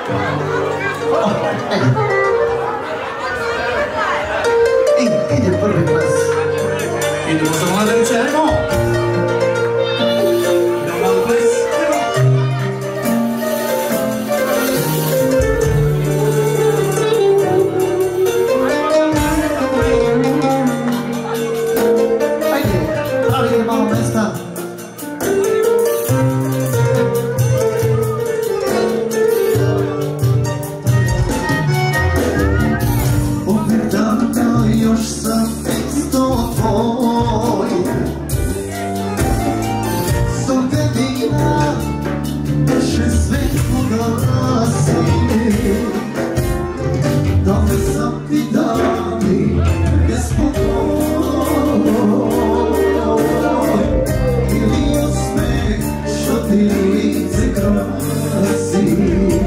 Ide prvi ples. Idemo sa Mladenice, ajmo! Idemo malo ples. Ajde, pravi malo mesta. Još sam isto tvoj, sudbina više sve ugasi, da li sam ti dani bespokoj, ili osmeh što ti lice krasi.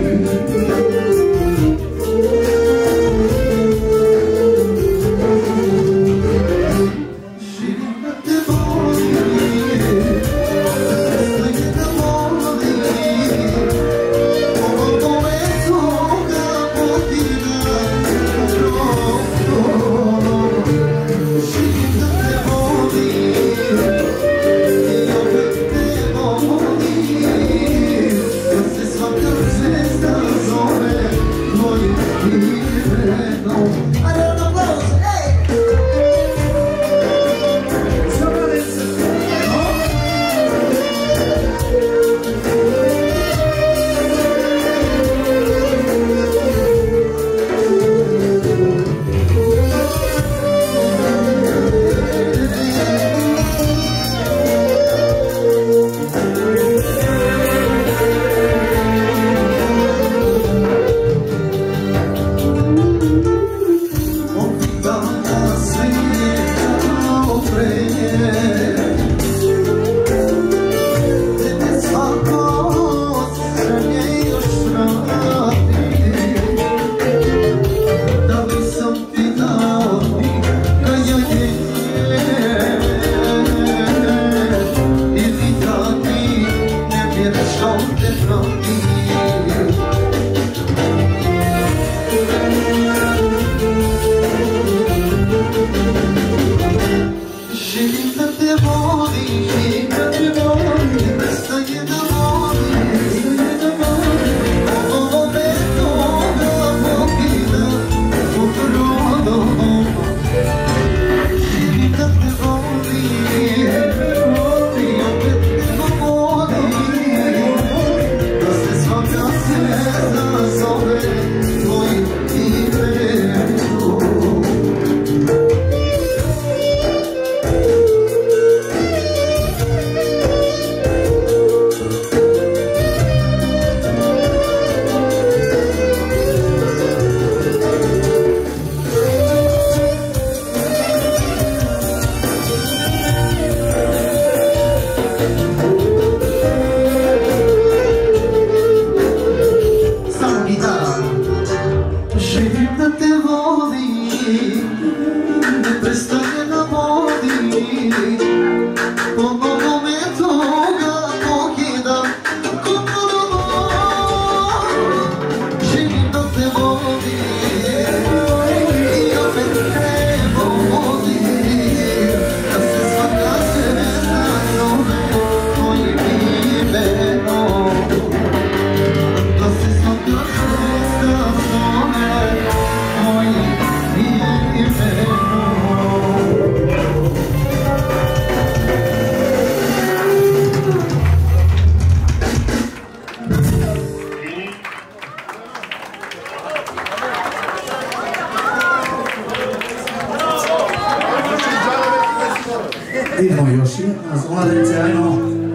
Idemo još jedna Mladenice, ajmo.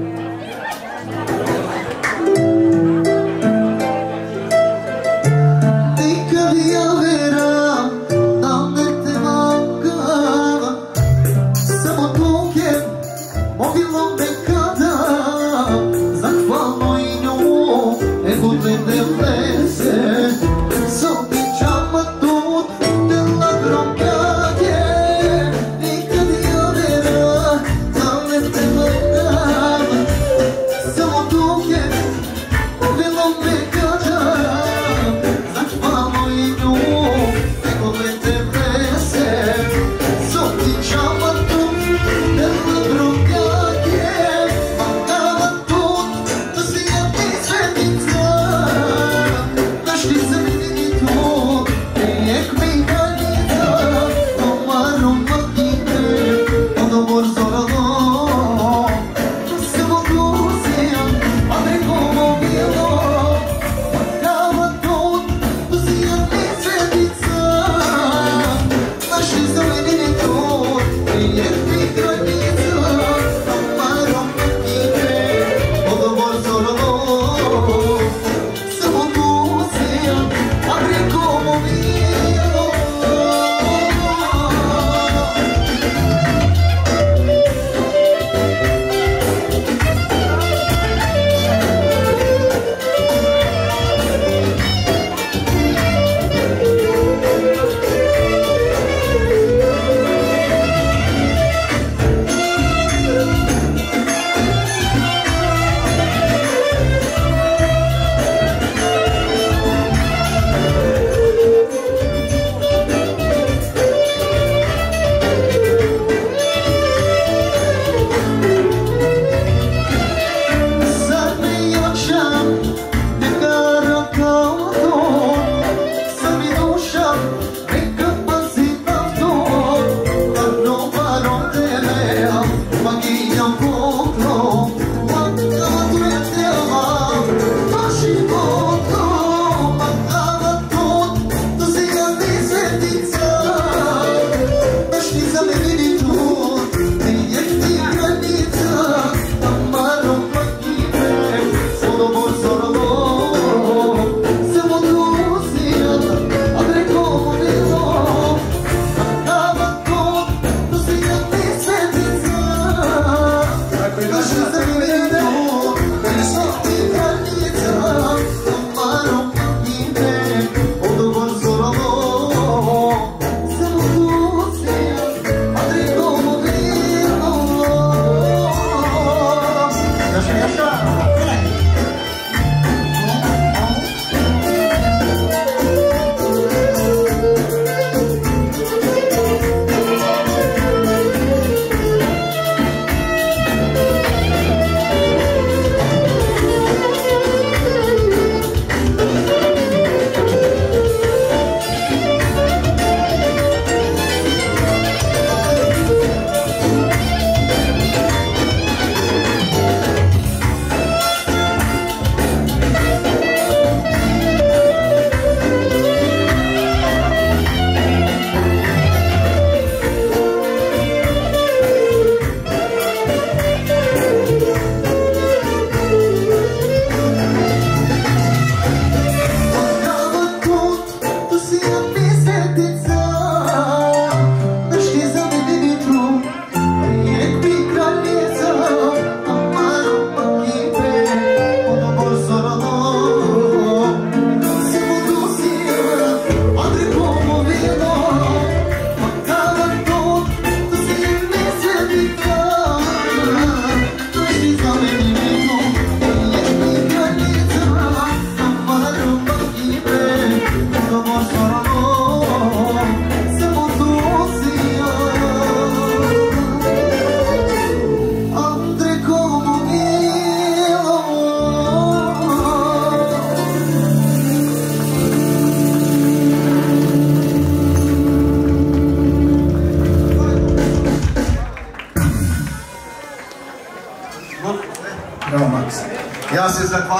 Nikad ja veram da ne te manjka, samo tuke mobilom nekada, zahvalno i nju, nego ne veze, sobičama tut, dela droganje. Nikad ja veram da ne te manjka,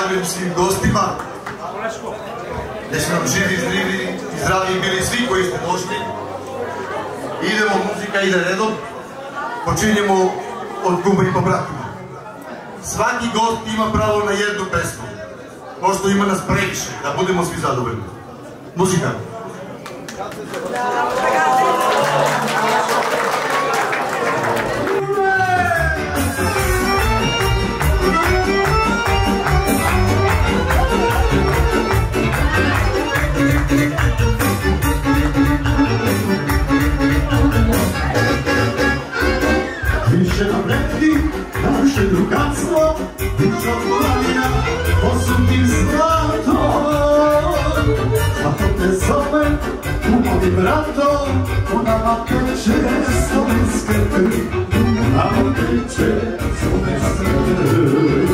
zahvaljujem svim gostima. Da su nam živi i zdravi bili svi koji ste došli. Idemo, muzika ide redom. Počinjemo od kuma i po bratima. Svaki gost ima pravo na jednu pesmu. Pošto ima nas previše, da budemo svi zadovoljni. Muzika. Više nam vredi naše drugarstvo, više od planina posudim zlato. Zato te zovem kumovim bratom, u nama teče slovenske krvi, u nama teče slovenske krvi.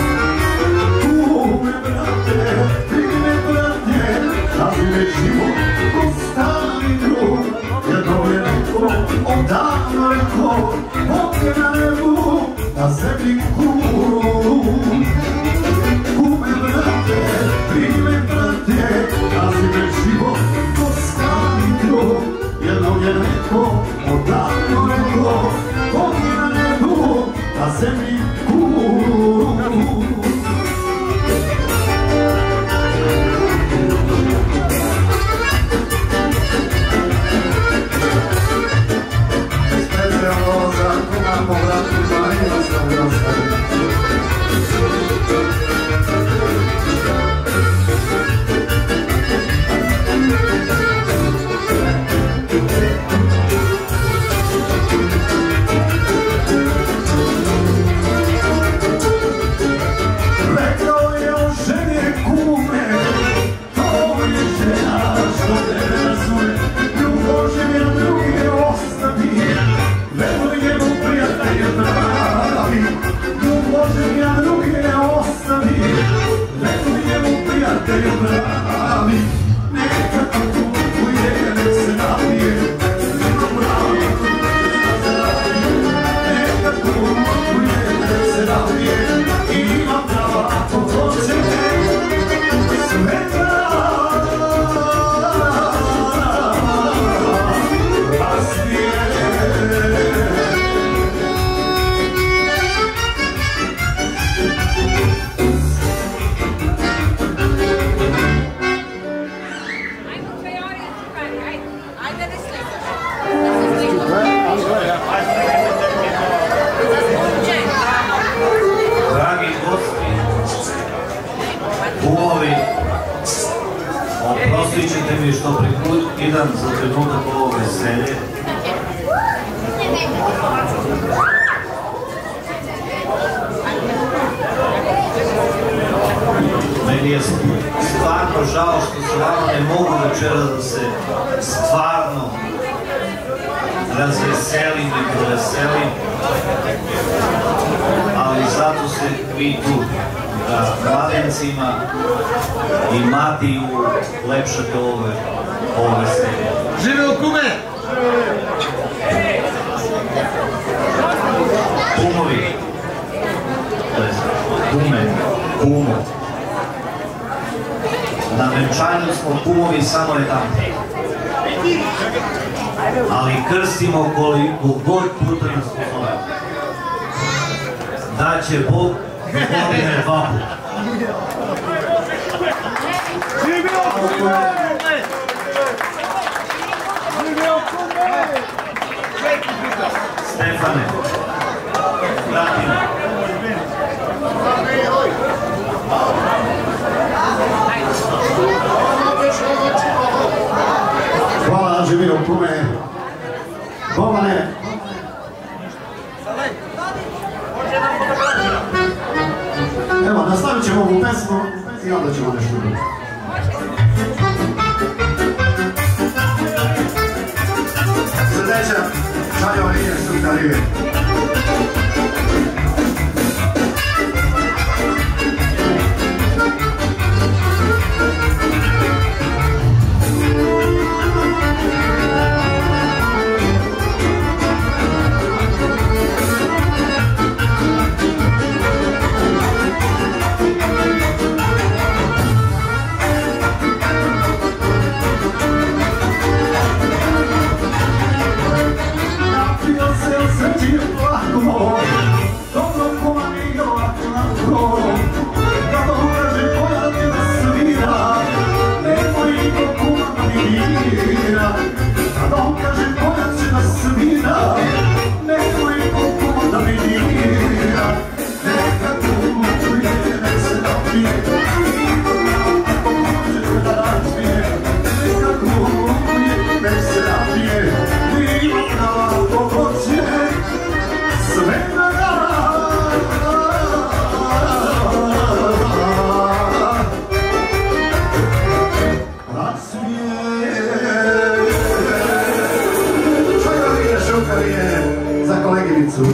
Kume brate, prime brate, razine život ko stari drug, jedno je neko odavno rekao, oke na nebu, na zemlji kum. Kume brate, prime brate, razine život ko stari drug, jedno je neko odavno rekao, oke na nebu, na zemlji kum. Oprostit ćete mi što idem za trenutak ovo veselje. Meni je stvarno žao što se vama ne mogu večeras da se stvarno razveselim i proveselim, ali zato ste vi tu, da mladencima i Matiju lepšate ovo veselje. Živeo kume! Kumovi, kume, kumo. Na venčanju smo kumovi samo jedan, ali krstimo koliko god puta nas pozove. Daće Bog godine 2 puta. Živeo kume! Živeo kume! Stefane, vratimo. Hvala Živeo kume! Bovane! Evo, nastavit ćemo ovu pesmu i onda ćemo nešto drugo. Sreća, Čajo nije sukarije. a da on kaže koja će da svira, nemoj koliko da mi dira, neka kumuje, nek se napije, ako može da razvije, neka kumuje, nek se napije, nima ako hoće, sve da za koleginicu.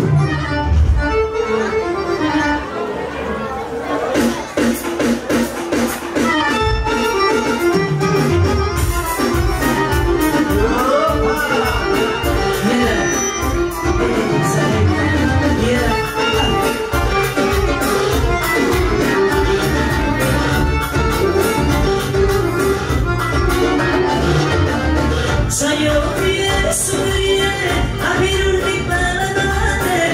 Saya pienso bien a mi última noche.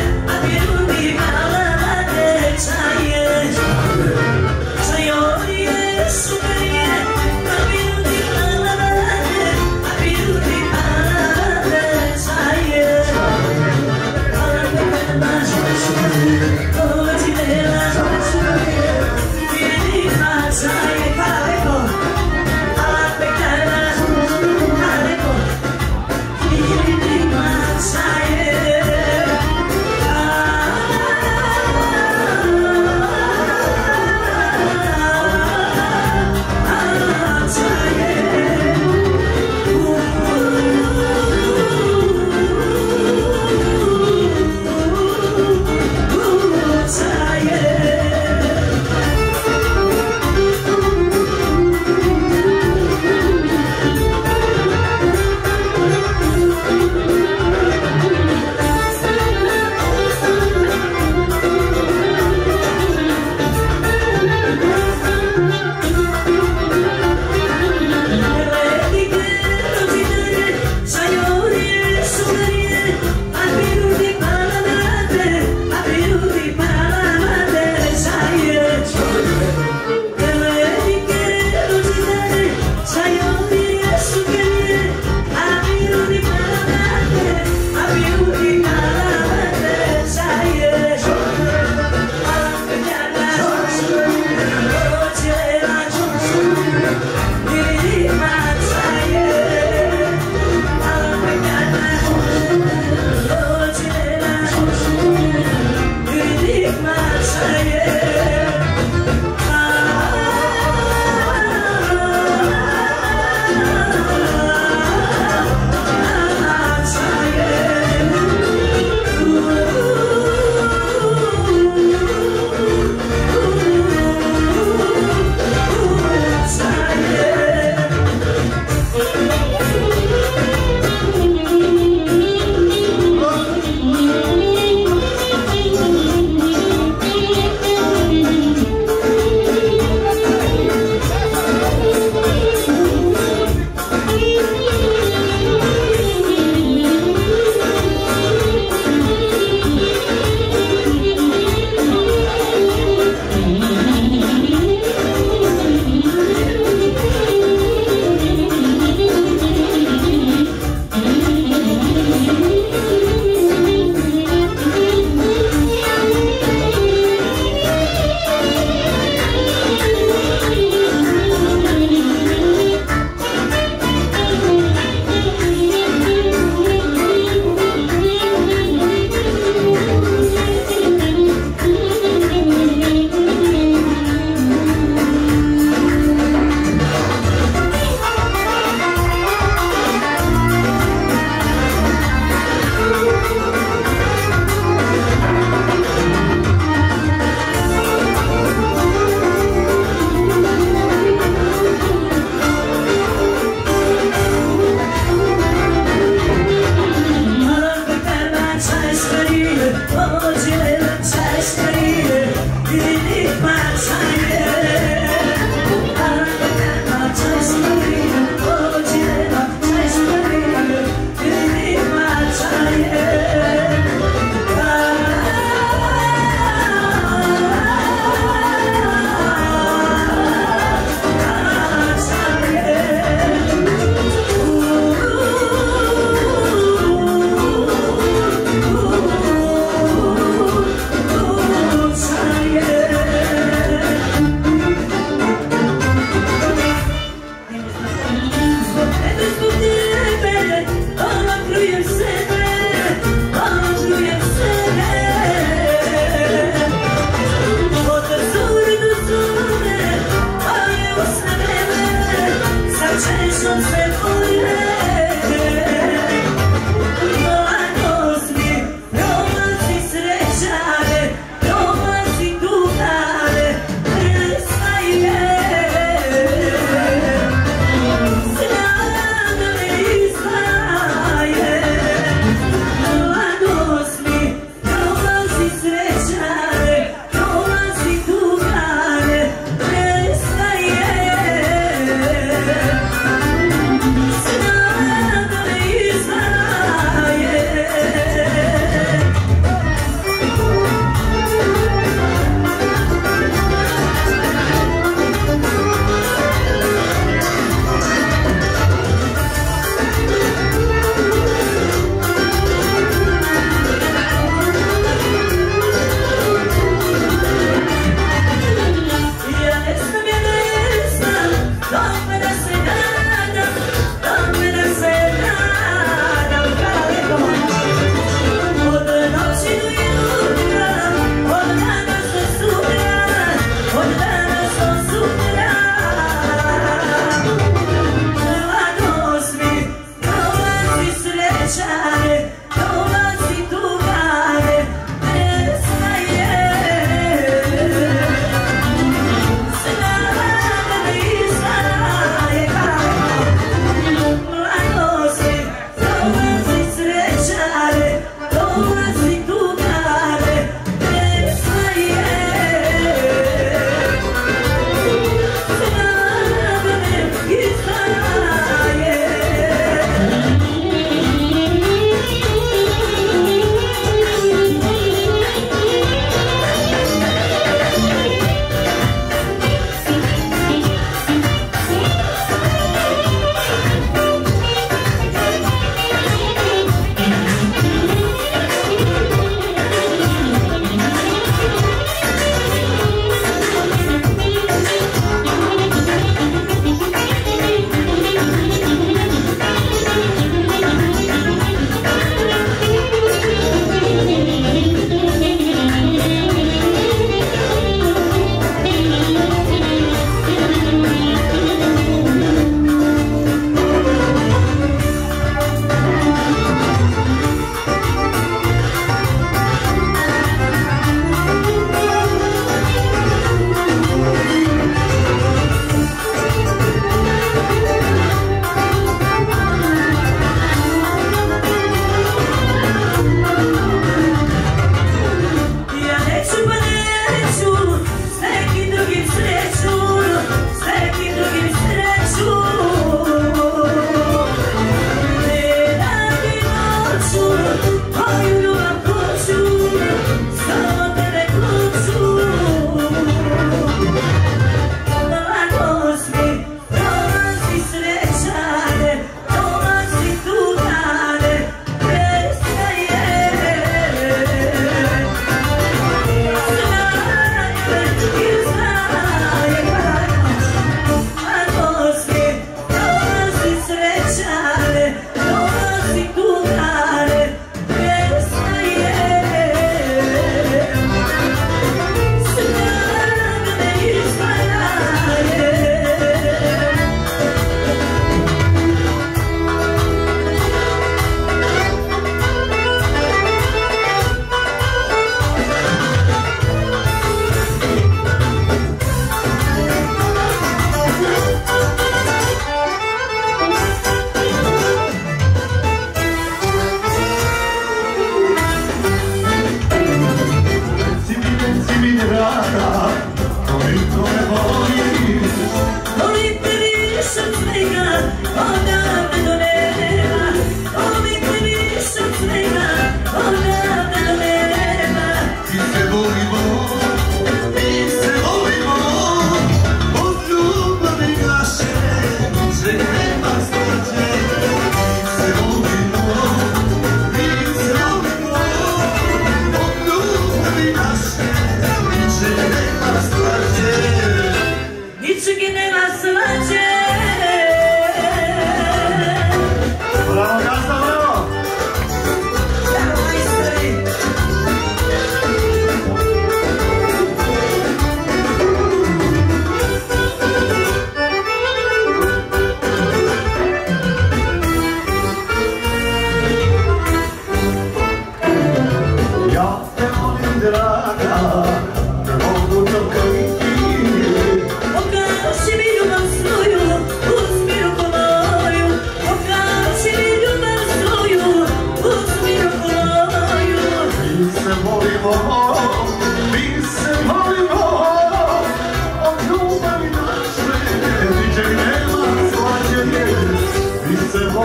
Ničeg nema slađe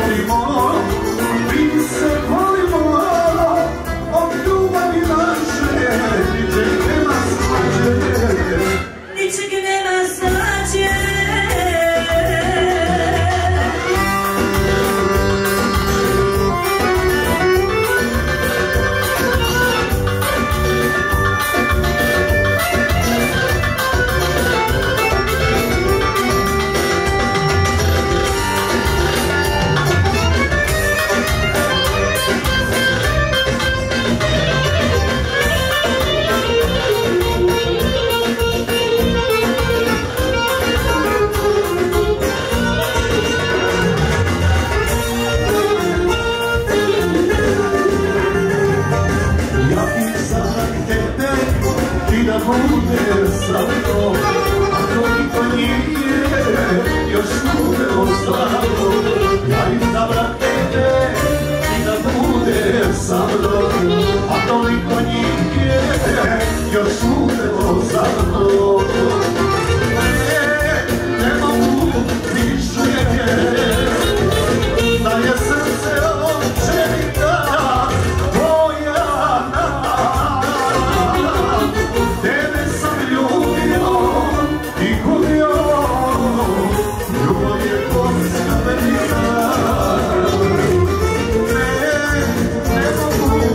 volimo, mi se volimo, od ljubavi naše, ničeg nema slađe. Ničeg nema slađe. Da bude samo, a koliko nije još bude ostalo. Ja izabrat tebe i da bude sa mnom, a toliko njih je još bude ostalo. Ne mogu više da je srce očevita moja. Tebe sam ljubio i gubio, ljubav je konska velika. Ne mogu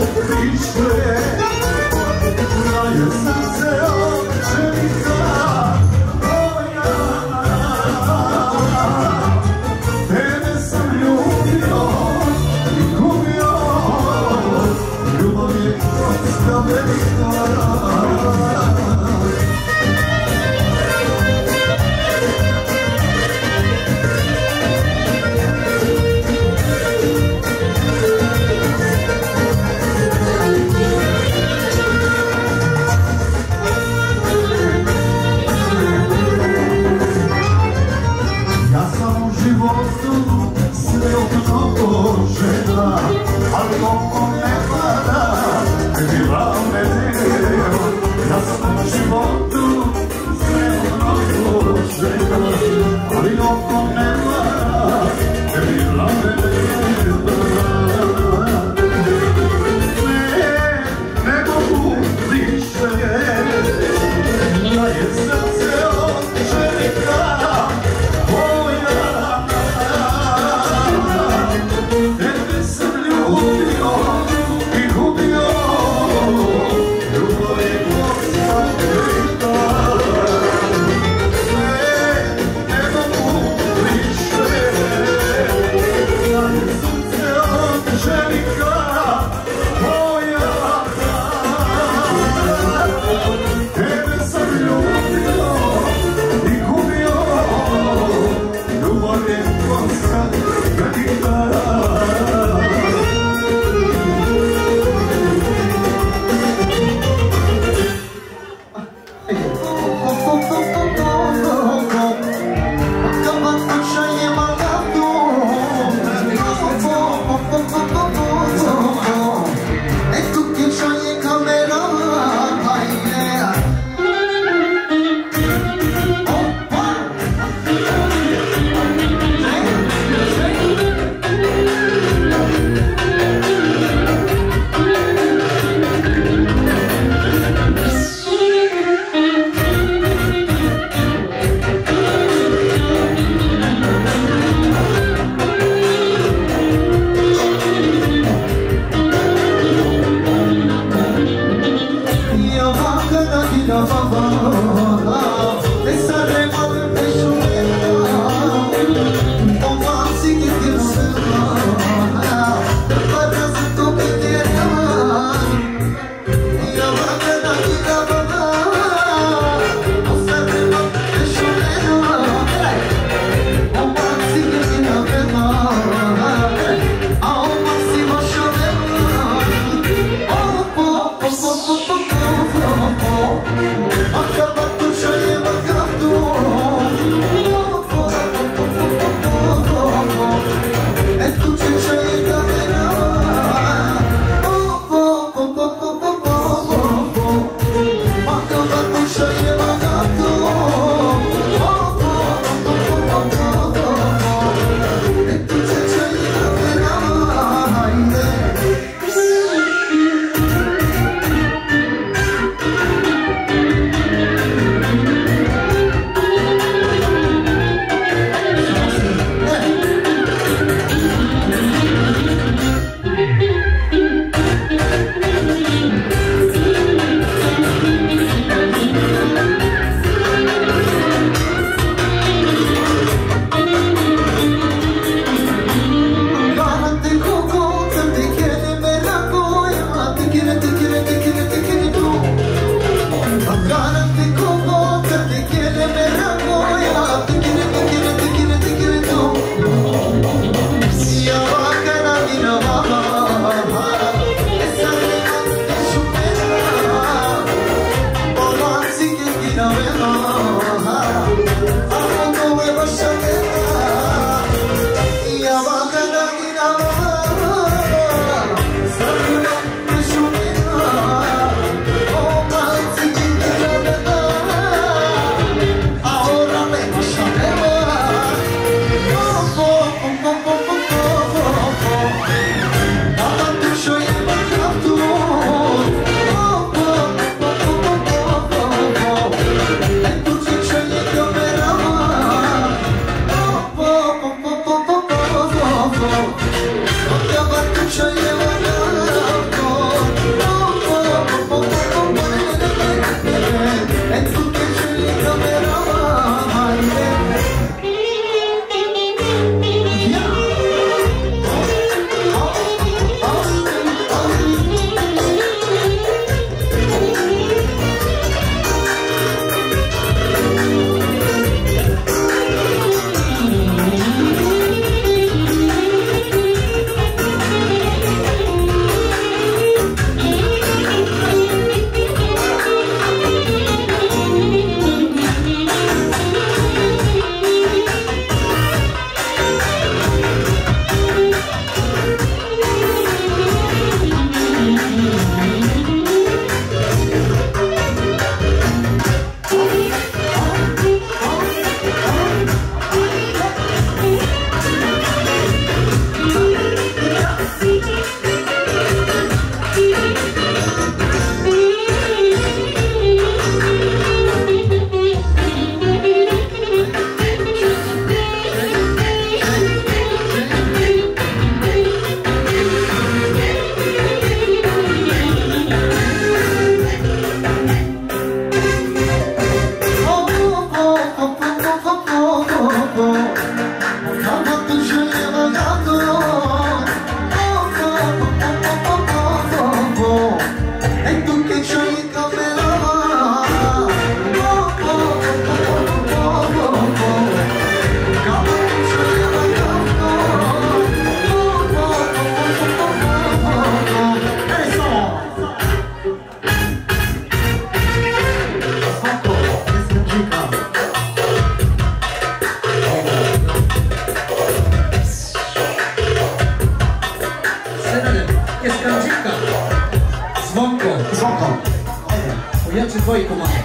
твои команды.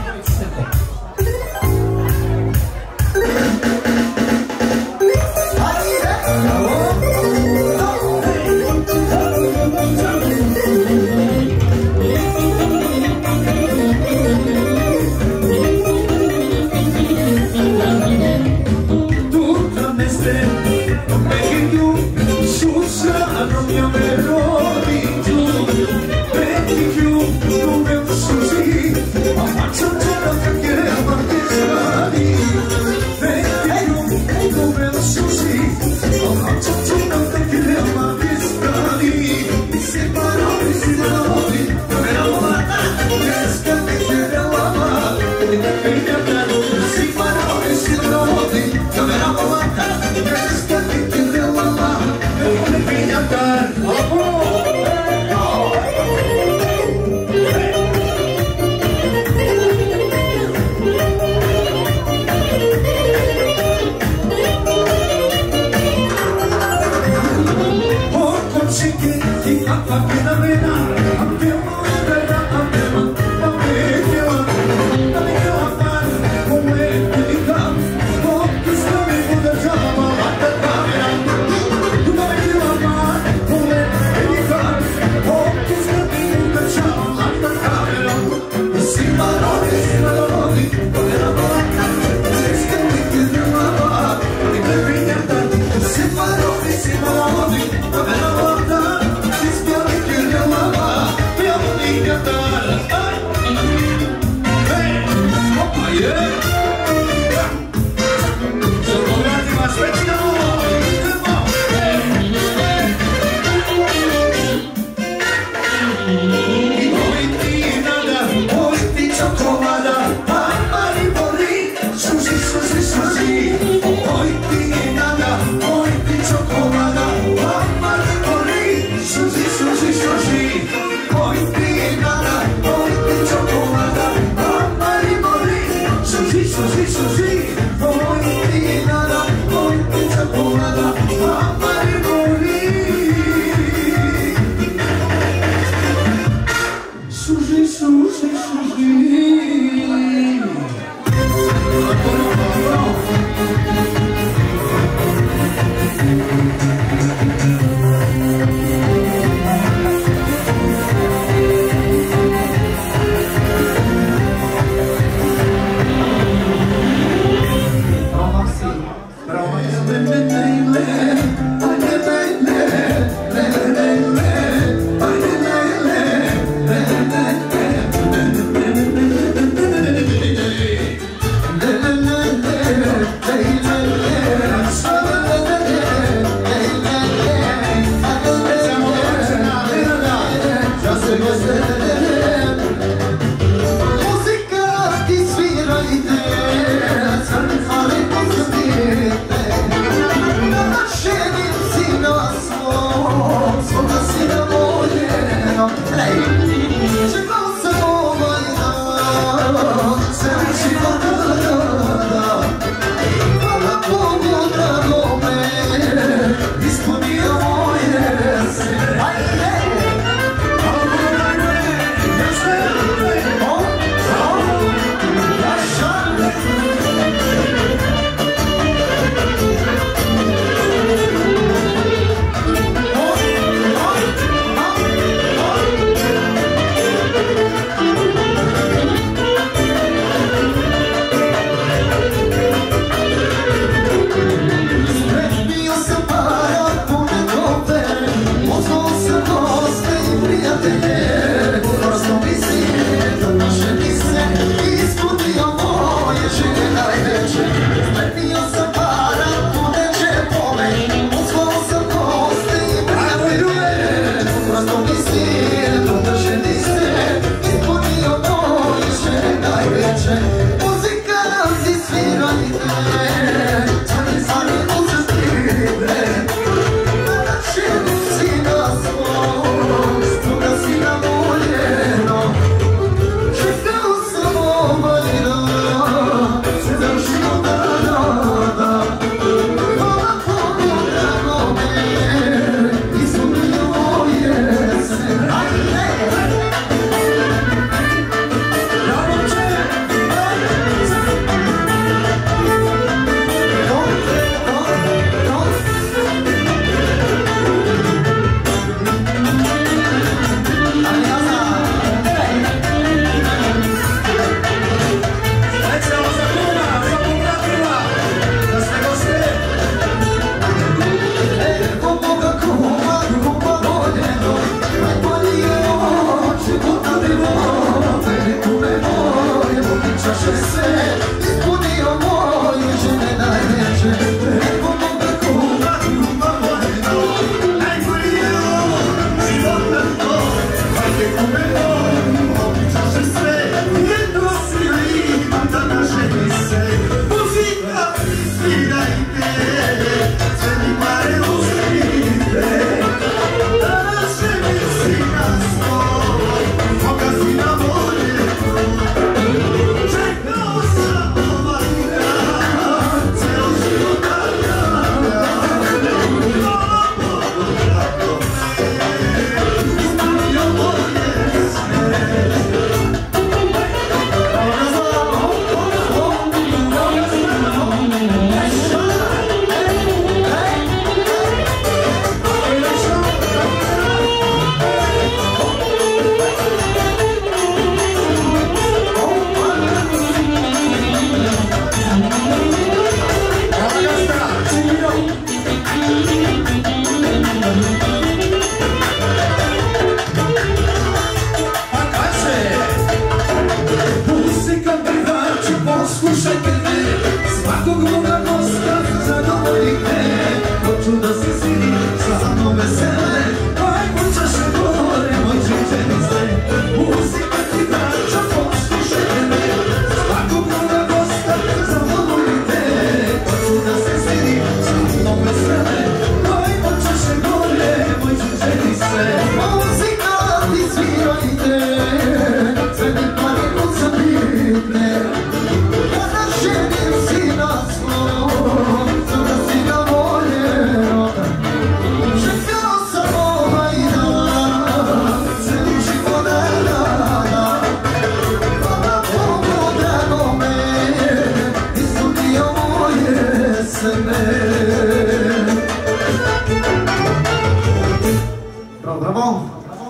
bravo.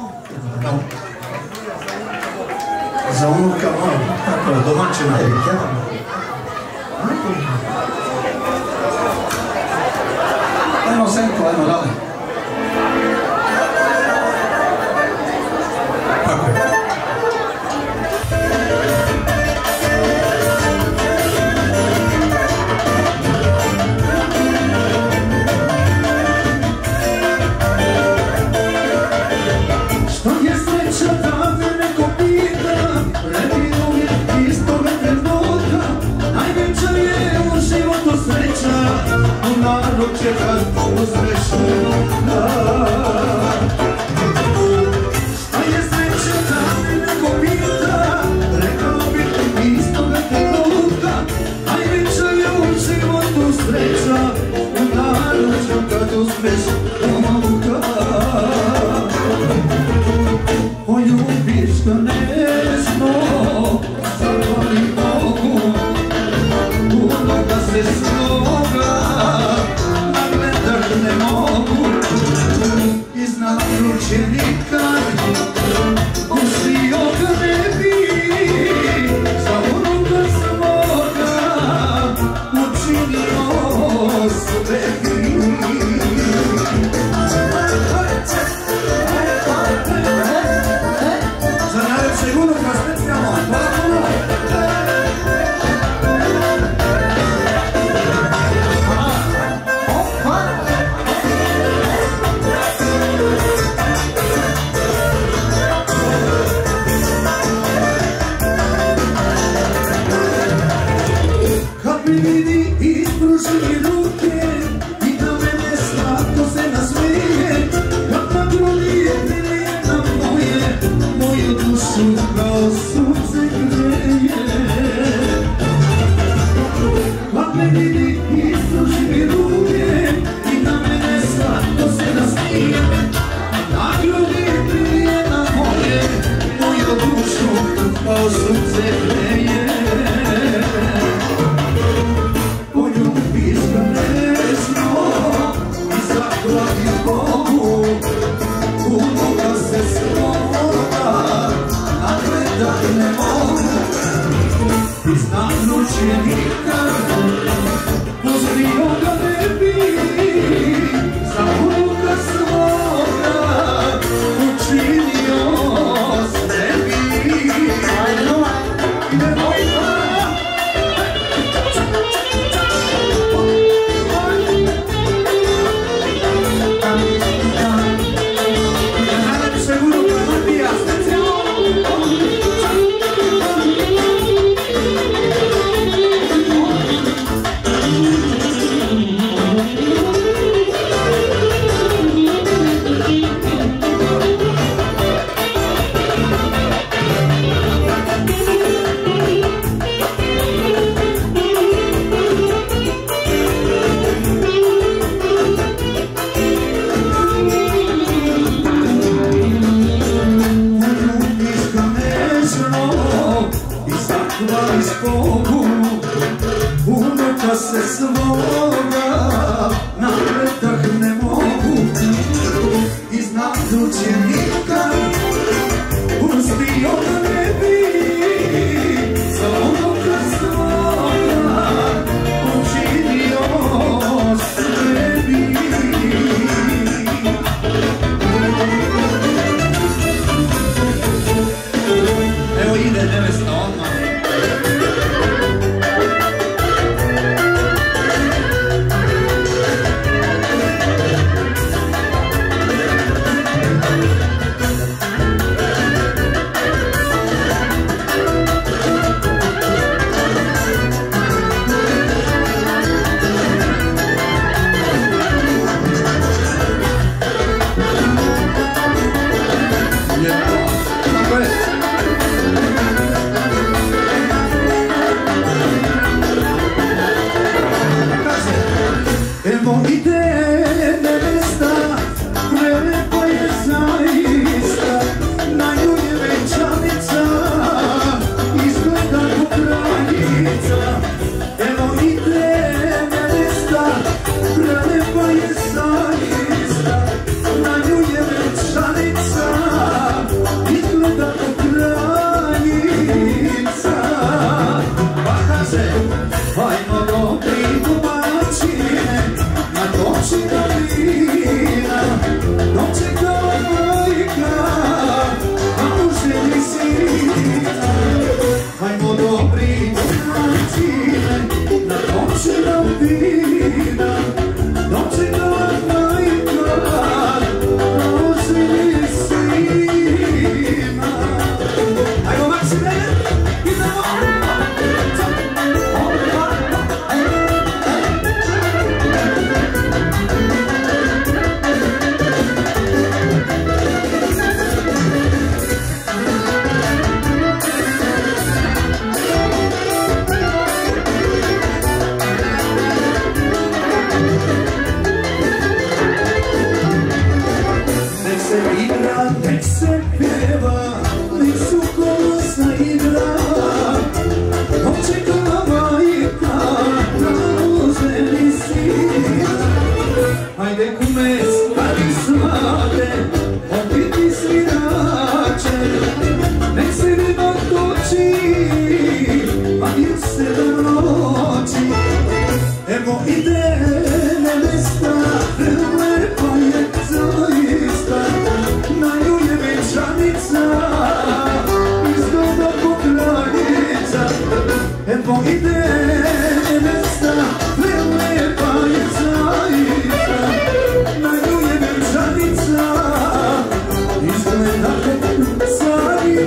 Za unuka malo, tako je, domaćina. Ajmo Senko, ajmo dalje. Tako je. Što je sreća da me neko pita, lepi uvijek istoga trenutka, najveća je u životu sreća, u naručje kad uzmeš unuka. Što je sreća da me neko pita, rekao bi ti istoga trenutka, najveća je u životu sreća, u naručje kad uzmeš unuka. Poljubiš ga nesmo, zahvali Bogu, unoga se svoga, nagledat ne mogu, iz naručje nikad, usio ga ne bi, za unoga svoga, učinio sve bi. Segundo que nós temos, kad mi vidi ispruženi ruke i da mene slatko se nasmeje, kad na grudi na moju dušu kao sunce greje. Kad me vidi ispruženi ruke i da mene slatko se nasmeje, na grudi na moju dušu kao sunce greje. Poljubiš ga nesno i zahvali Bogu, unoga se svoga, nagledat ne mogu, iz naručje nikad, pustio ga ne bi, za unoga svoga, učinio sve bi. Unuka se svoga, nagledat ne mogu, iz naručje nikad, pustio ga ne bi, za unuka svoga, učinio sve bi. Evo ide nevesta odmah. nek se pjeva, nek su kosa igra, očekala majka da oženi sina. Ajde kumec, kadi smade, opiti svirače, nek se riba toči, pa ju se do noći. Evo ide nevesta, prelepa je zaista, na nju je vjenčanica, izgleda ko kraljica. Evo ide nevesta, prelepa je zaista, na nju je vjenčanica, izgleda ko kraljica.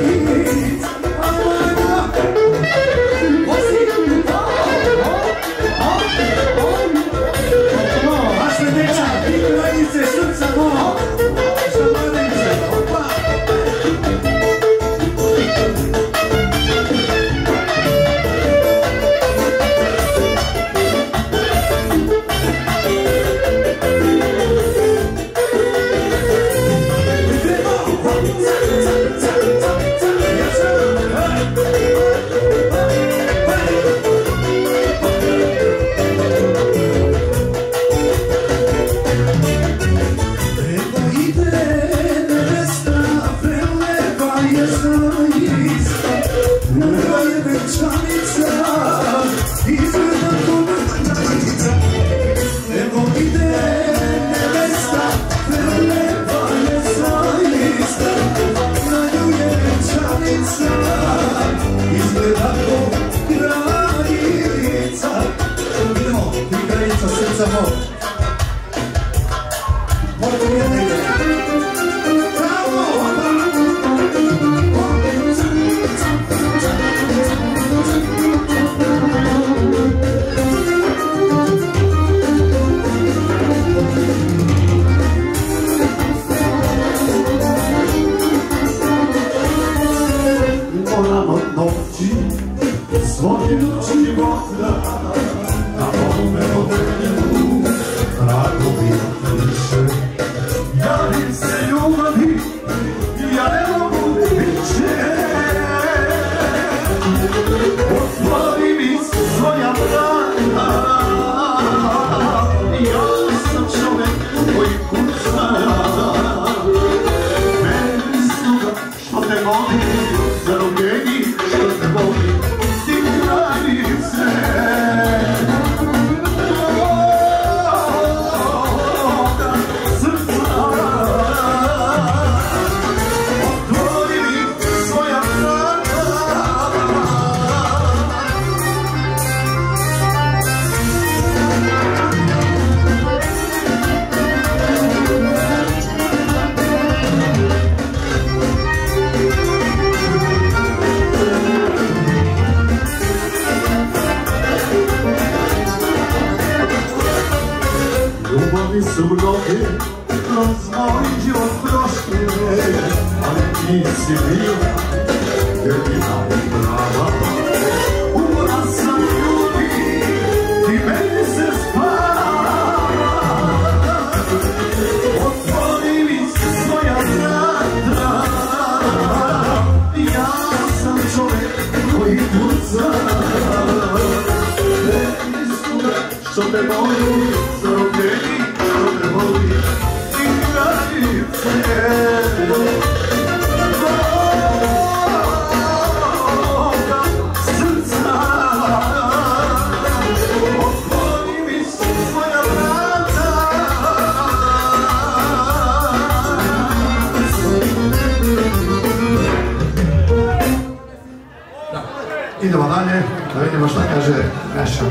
Idemo dalje, da vidimo šta kaže Neša.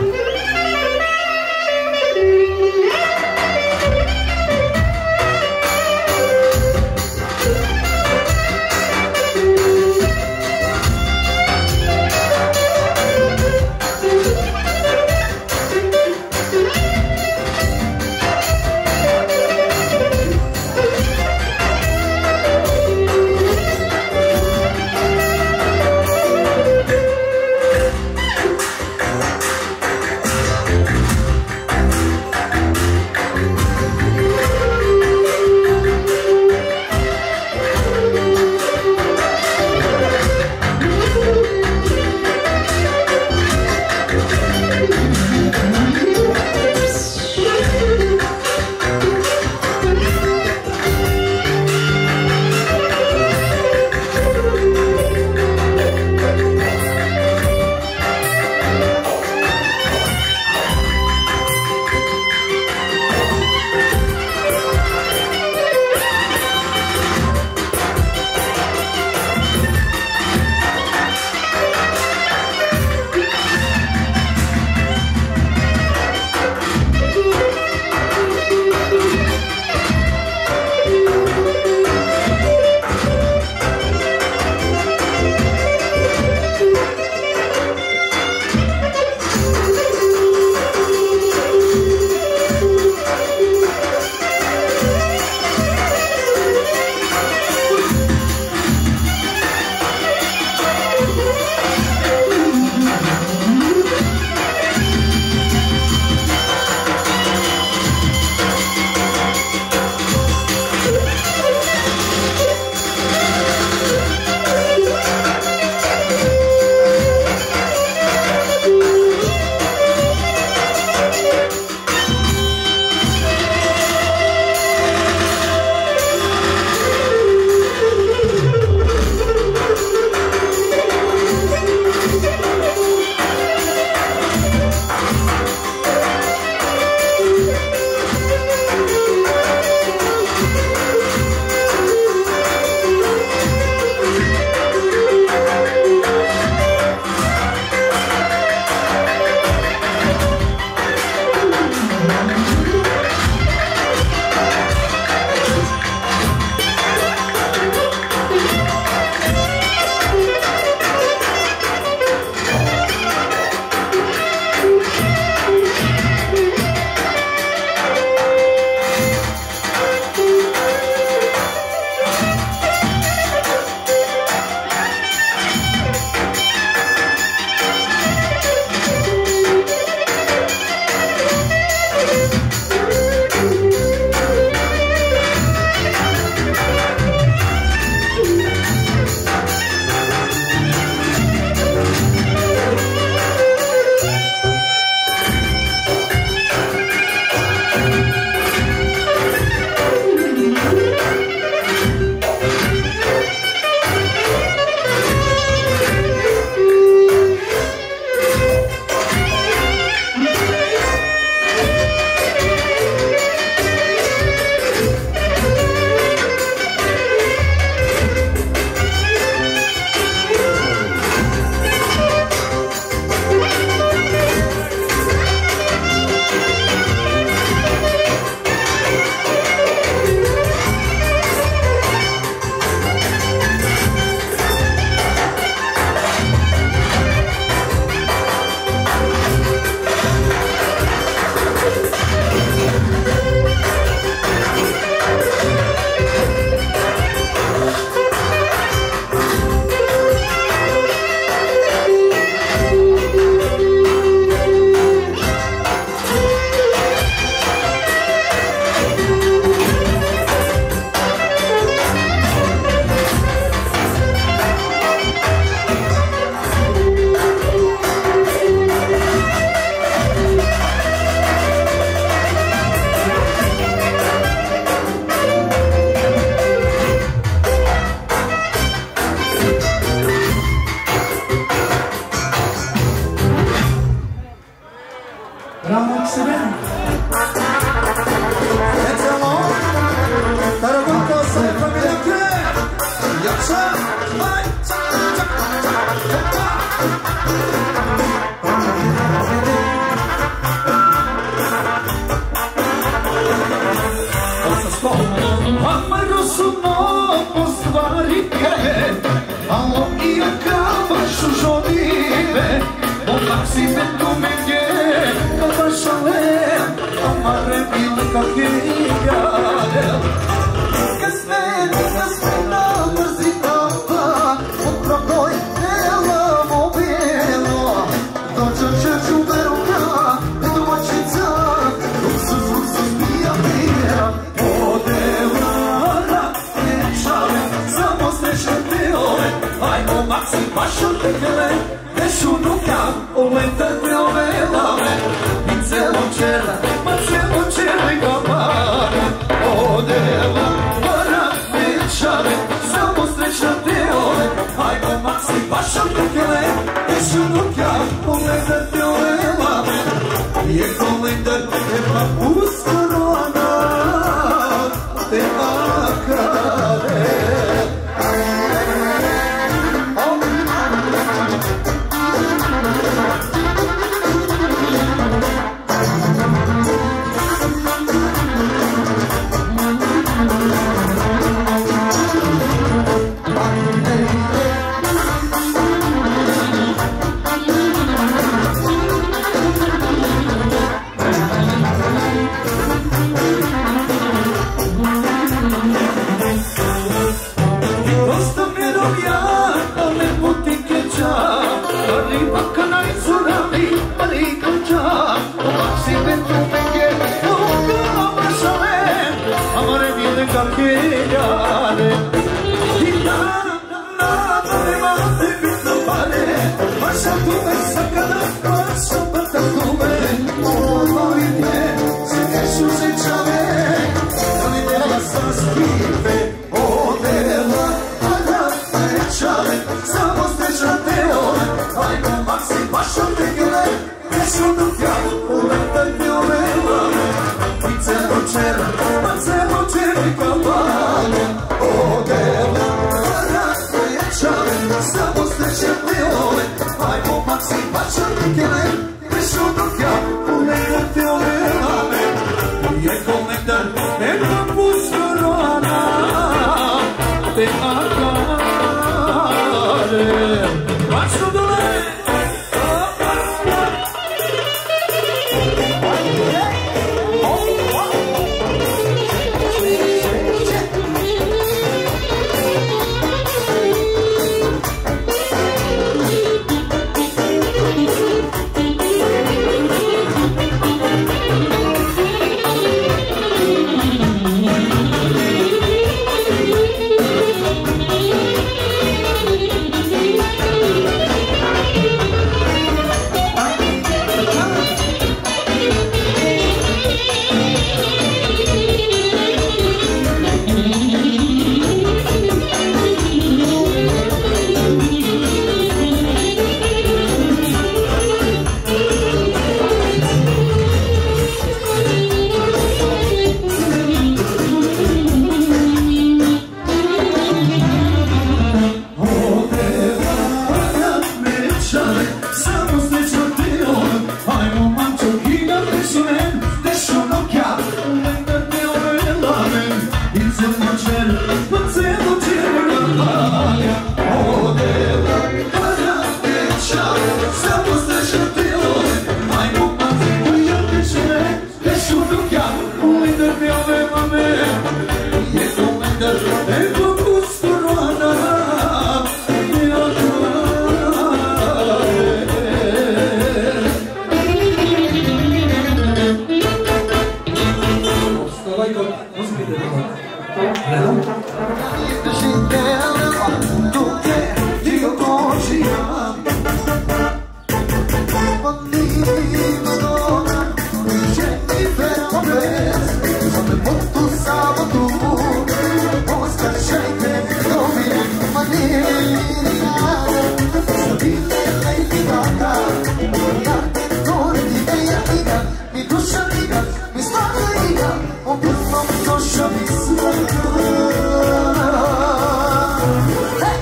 Hey!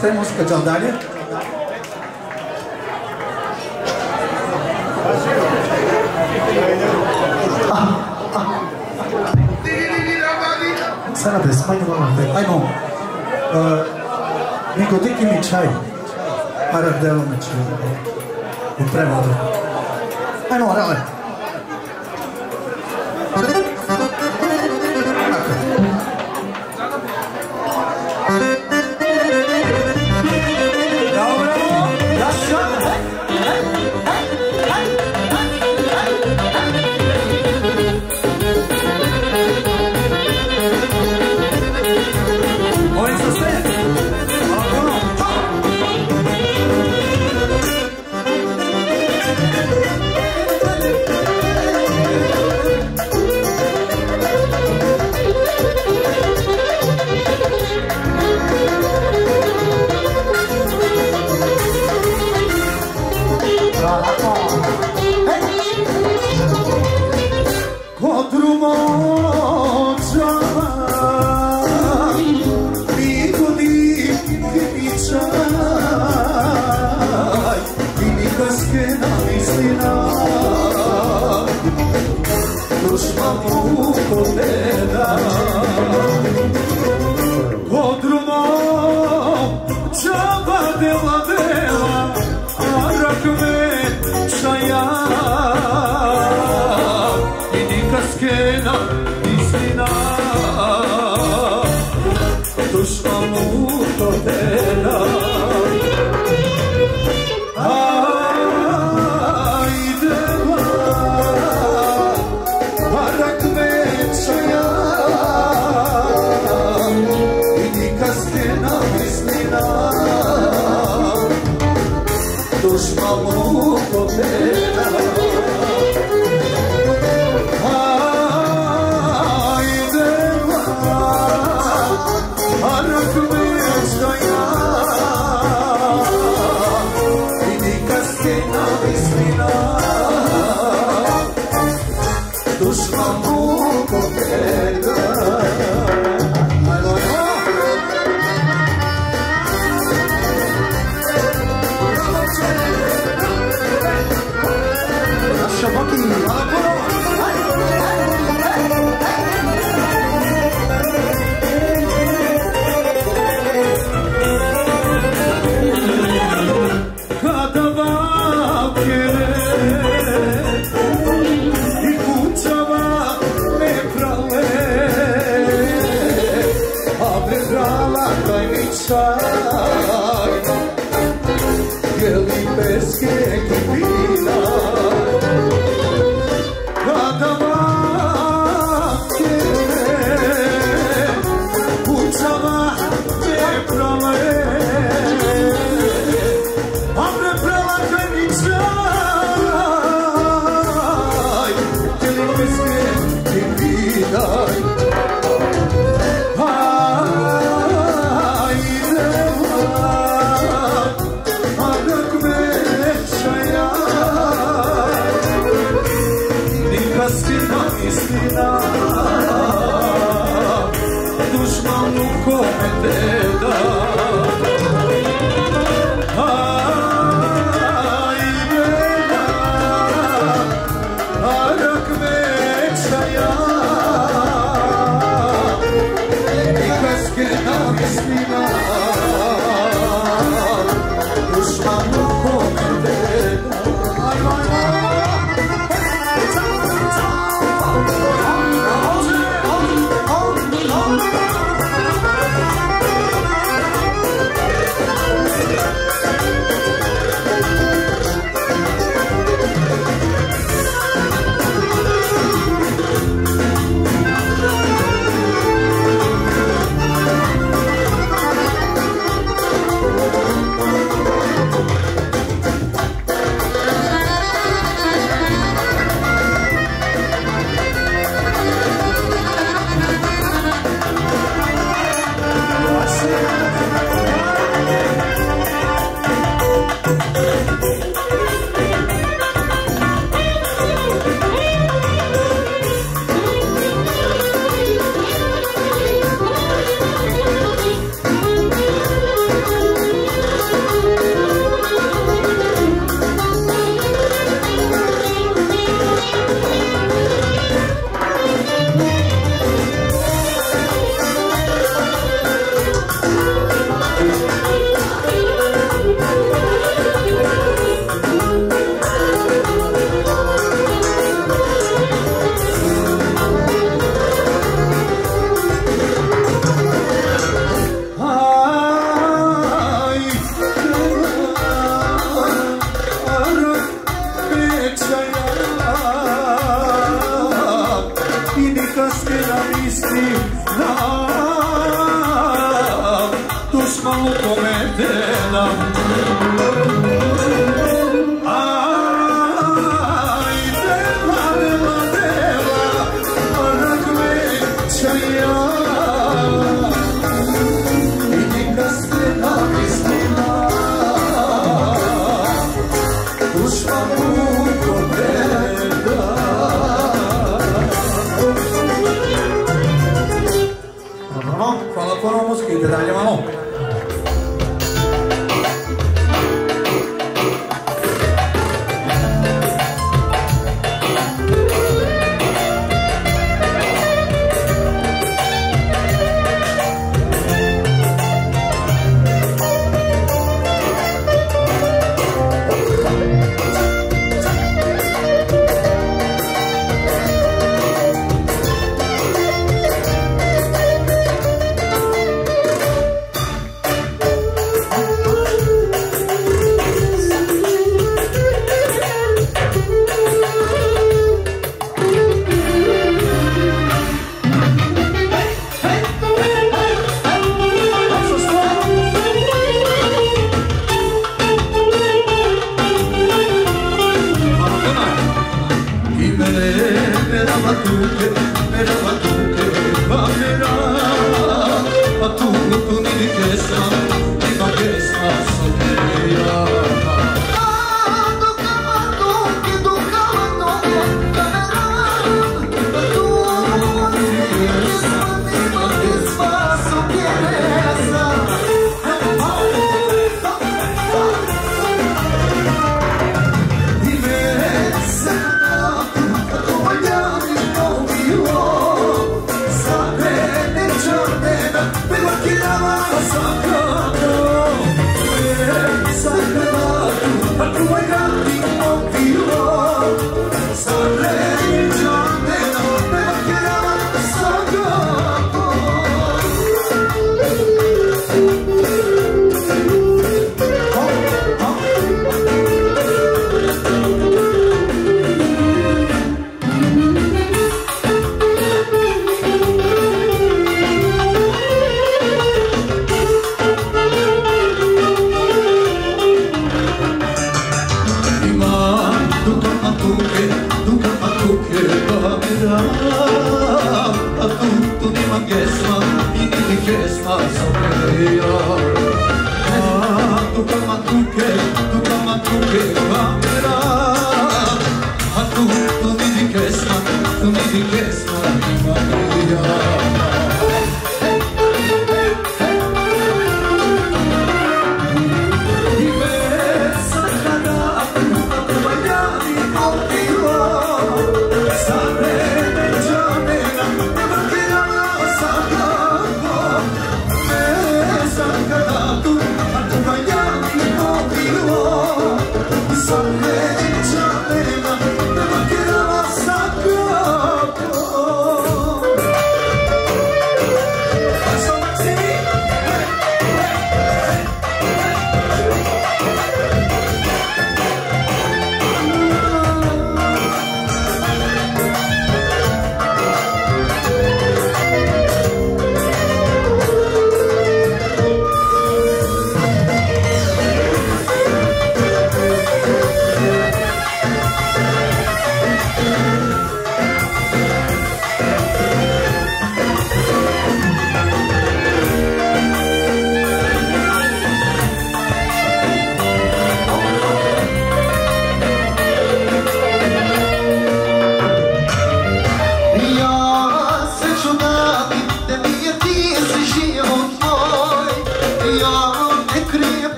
Ostaje muzika, ćemo dalje. Sada da smanjimo ovdje. Ajmo. Niko diki mi čaj. Arab Delomić u prevodu. Ajmo, rale. Come on. i nikad se da misli da dušma u kometena. Hvala puno muzike, ide dalje malo.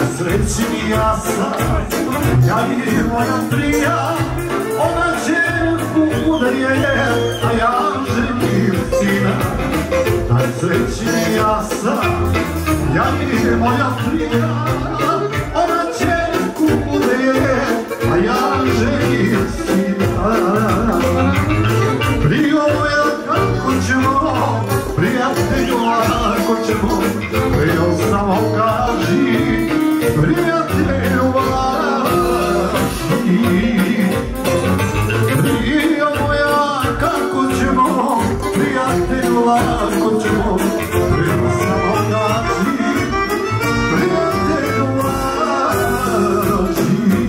Najsrećniji ja sam, ja i moja prija, ona ženu udaje, a ja želim sina. Najsrećniji ja sam, ja i moja prija, ona ženu udaje, a ja želim sina. Prijo moja, kako ćemo, prijatelju, ako ćemo, prijo samo kaži, prijatelju vaši. Prijo moja, kako ćemo, prijatelju, ako ćemo, prijo samo kaži, prijatelju vaši.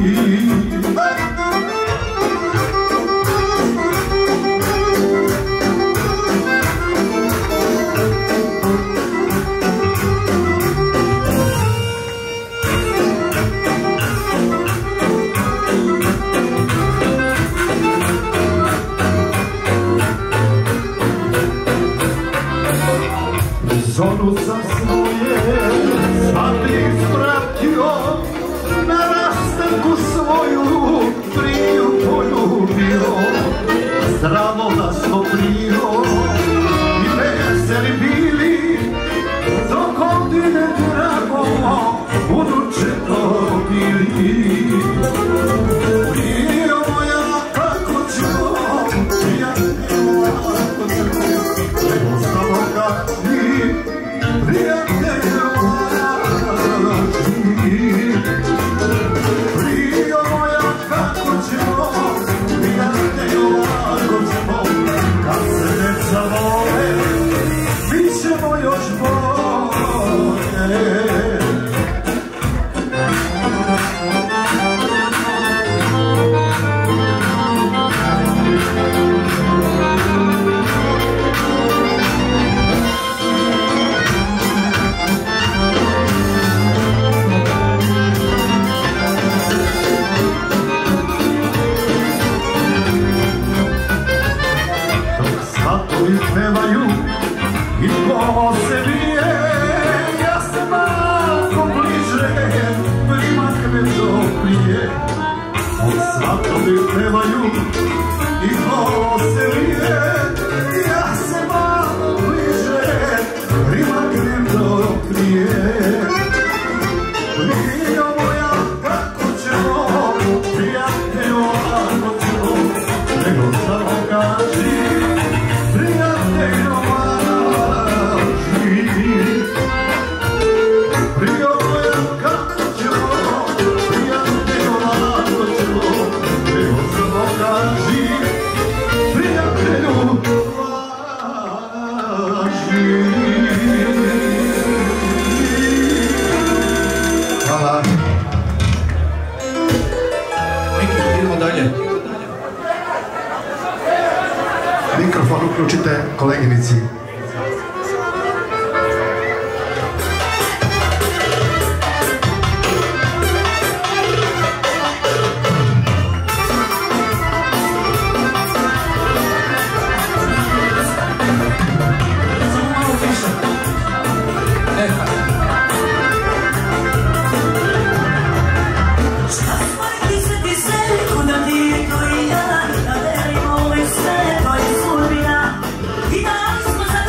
Zonu sam svoje svati ispratio, na rastanku svoju priju poljubio. Zdravo nas poprio i veseli bili, dok godine drago buduće dobili. Prijo moja, kako ćemo, prijatelju, ako ćemo, nego samo kaži, prijatelju vaši. Prijo moja, kako ćemo, prijatelju, ako ćemo, kad se ne zavole, bit ćemo još bolje. Svatovi pevaju i ko se bije, ja se malo bliže primaknem toplije. Svatovi pevaju i ko se bije, ja se malo bliže primaknem toplije. Prijo moja, kako ćemo, prijatelju, ako ćemo, nego samo kaži, prijatelju vaši. Prijo moja, kako ćemo, prijatelju, ako ćemo, nego samo kaži, prijatelju vaši. Hvala. Miki, idemo dalje. Mikrofon uključite koleginici. I da li smo za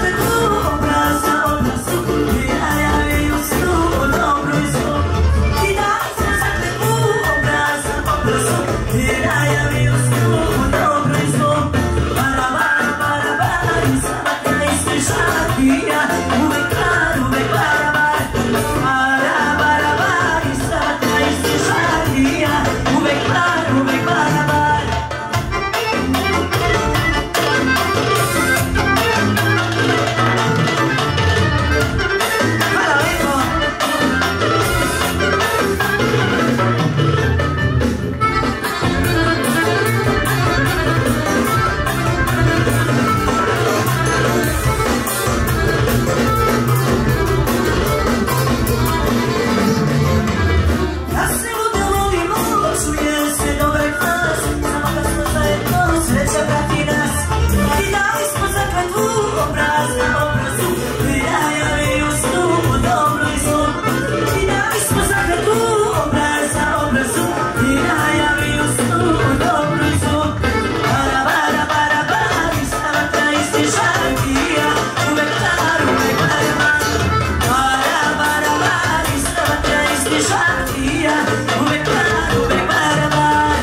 sahtija, uvek bar, uvek barabar.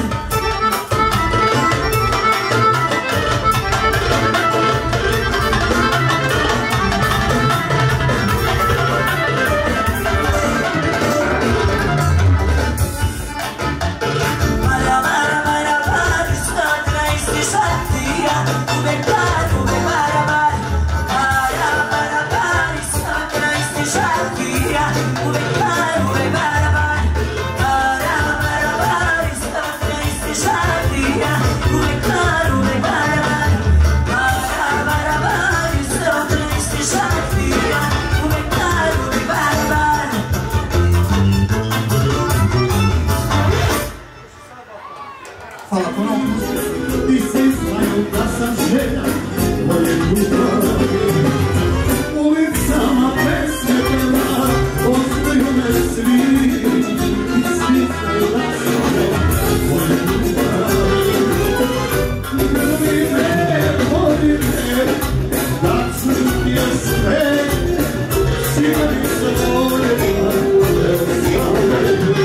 Hvala puno. Ti svi znaju da sam želja moje ljubavi. Ulicama pesme peva, ostaju me svi. Ti svi znaju da sam želja moje ljubavi. Voli me, da ću ti je sve. Svima mi se voljela, ne ostavljaju.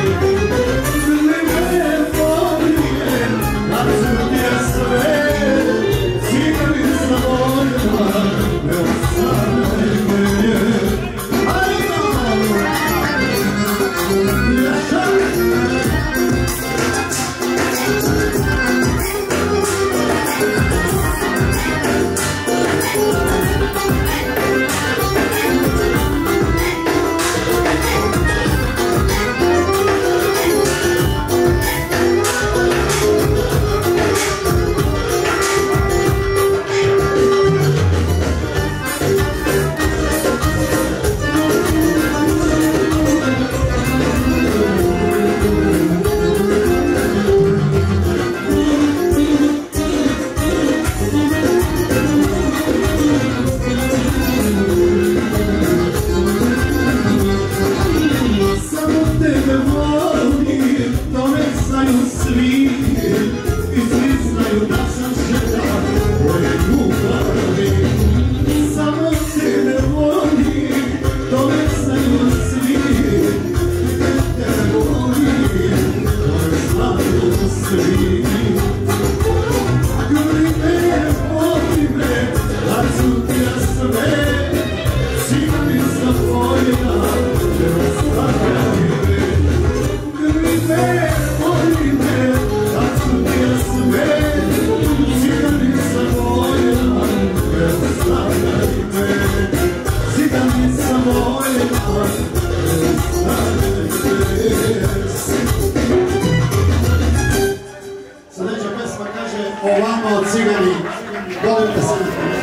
Ovamo cigani, volite se.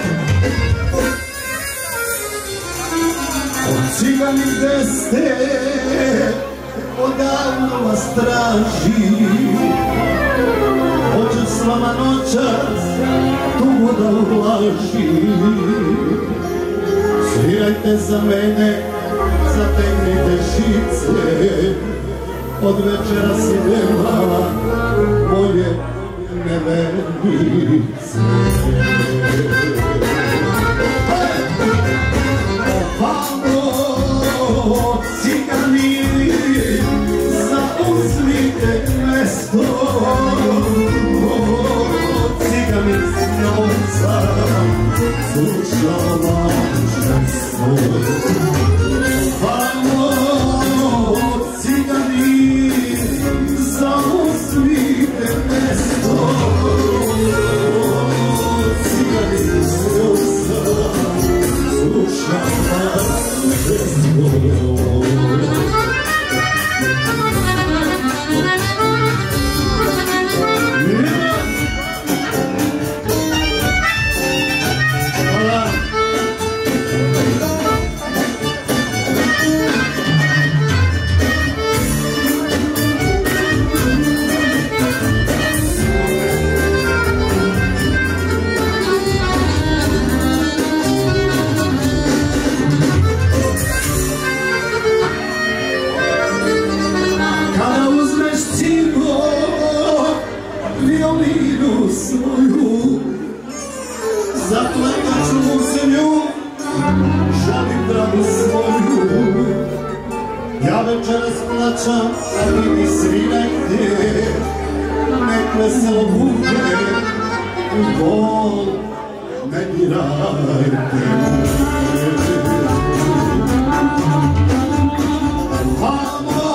O cigani gde ste, odavno vas traži. Hoću s vama noćas tugu da ublažim. Svirajte za mene, zategnite žice. Od večera si nema moje nevernice. Ovamo cigani, zauzmite mesto. Cigani s novca, slušam vaše svoj. Ovamo cigani, zauzmite mesto. Cigani s novca, slušam vaše svoj. Zapletaću u zemlju, žalim dragu svoju. Ja večeras plaćam, a vi mi svirajte, nek veselo bude, u bol ne dirajte. Vamo,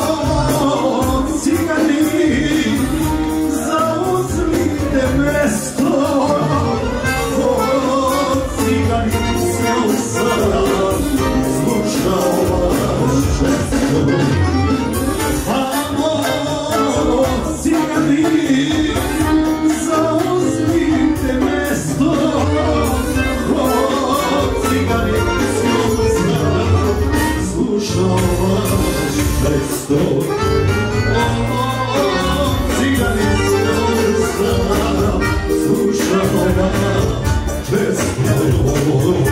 cigani, zauzmite mesto, cigani se usada, slušao vaš žesto. Vamo, cigani, zauzmite mesto, cigani se usada, slušao vaš žesto. Cigani se usada, slušao vaš žesto.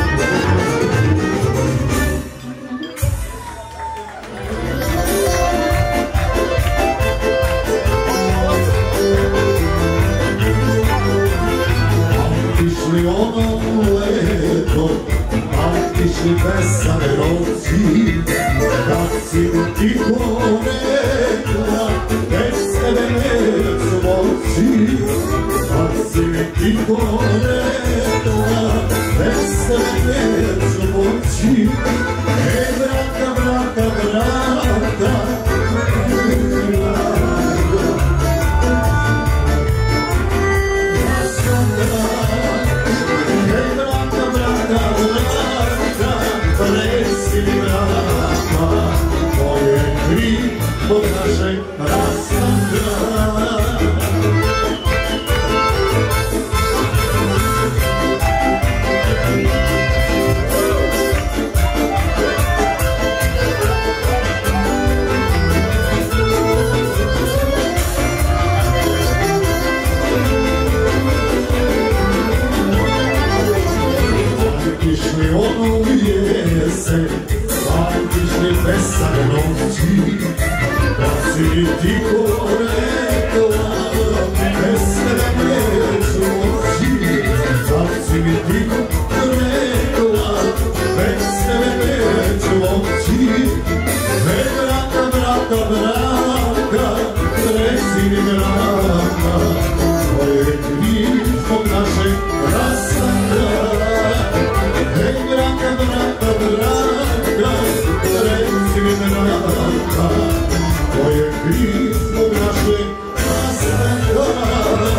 Išli ono leto, išli besane noći, kad si mi tiho rekla, bez tebe neću moći. Kad si mi tiho rekla, bez tebe neću moći. Braka, braka, braka, od našeg rastanka. Išli onu jesen, išli besane noći, kad si mi tiho rekla, bez tebe neću moći. Kad si mi tiho rekla, bez tebe neću moći. Braka, braka, braka, reci mi braka, to je kriv zbog našeg rastanka. Braka, braka, braka, reci mi braka, to je kriv zbog našeg rastanka.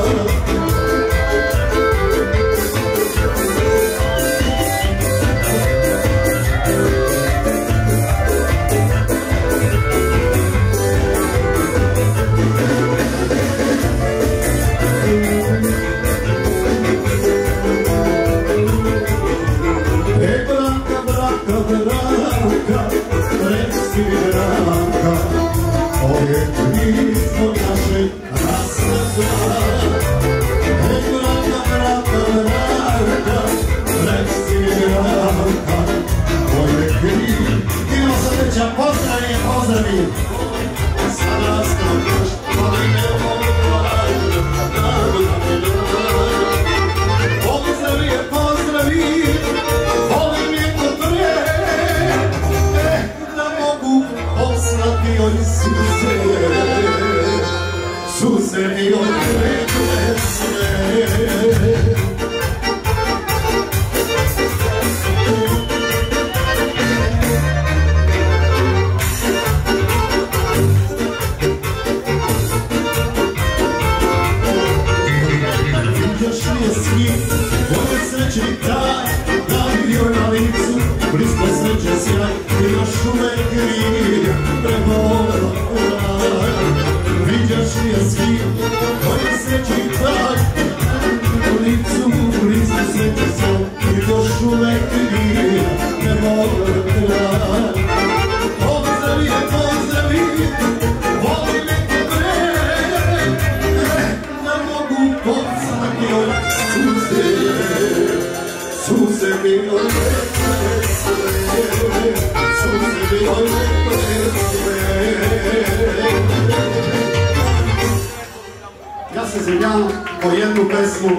Ja se izvinjavam po jednu pesmu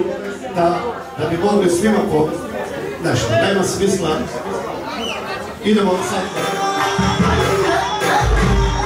da bi mogli svima po nešto, nema smisla. Idemo sad.